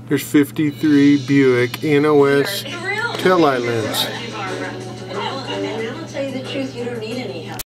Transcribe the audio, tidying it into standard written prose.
Here's 53 Buick NOS taillight lens. And I'll tell you the truth, you don't need any help.